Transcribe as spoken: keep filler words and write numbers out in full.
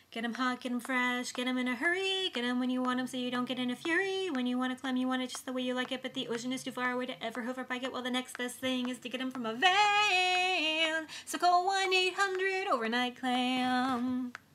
Get them hot, get them fresh, get them in a hurry. Get them when you want them so you don't get in a fury. When you want to clam, you want it just the way you like it. But the ocean is too far away to ever hoover bike it. Well, the next best thing is to get them from a van. So call one eight hundred overnight clam.